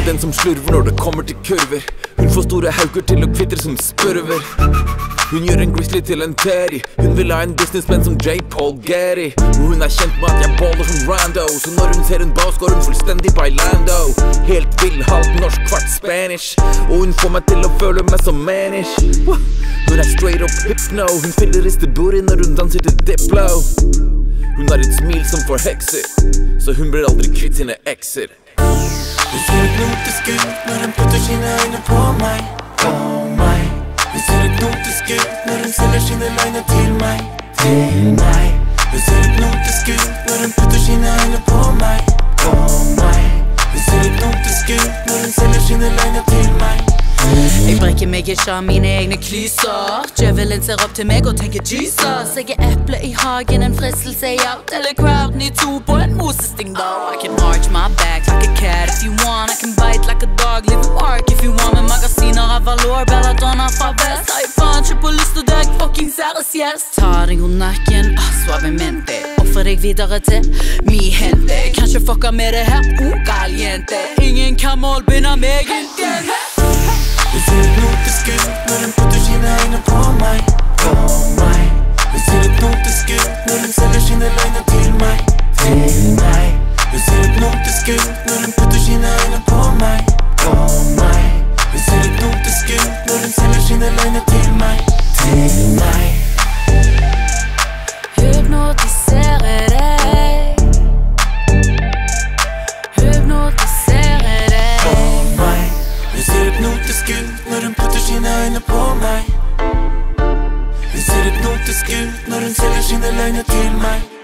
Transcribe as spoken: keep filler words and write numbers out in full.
den som slurver når det kommer til kurver. Hun får store hauker til å kvitre som spurver. Hun gjør en grizzly til en Terry. Hun vil ha en businessman som J. Paul Getty. Og hun er kjent med at jeg baller som Rando, så når hun ser en bass går hun fullstendig bailando. Helt vill, halvt norsk, kvart Spanish, og hun får meg til å føle meg som manish. Hun er straight up hypno. Hun fyller ristebooty når hun danser til Diplo. Hun har et smil som får hekser, så hun blir aldri kvitt sine ekser. Hun ser hypnotisk ut når hun putter sine øyne på meg, på meg. Hun ser hypnotisk ut når hun selger sine løgner til meg, til meg. Hun ser hypnotisk ut når hun putter sine øyne på meg, på meg. Hun ser hypnotisk ut når hun selger sine løgner til meg. Jeg brekker meg ikke av mine egne klyser. Djevelen ser opp til meg og tenker Jesus. Jeg er eple i hagen, en fristelse i alt. Eller crowden i to på en mosesting though. I can arch my back like a cat if you want. I can bite like a dog, live a mark if you want. Med magasiner av valor, belladonna fra vest. Jeg faen ikke på lyst til deg, fucking særes gjest. Ta deg om nakken, ah, suavemente. Offer deg videre til mi hente. Kanskje fucka med det her, oh caliente. Ingen kan målbinde meg igjen. Hun ser hypnotisk ut når hun putter sine øyne på meg, på meg. Hun ser hypnotisk ut når hun selger sine løgner til meg, til meg. Hun ser hypnotisk ut når hun putter sine øyne på meg, på meg. Hun ser hypnotisk ut når hun selger sine løgner til meg, til meg. Hypnotisere deg, hypnotisere deg. På meg. Hun ser hypnotisk ut når hun putter sine øyne på meg. Hun ser hypnotisk ut når hun selger sine løgner til meg.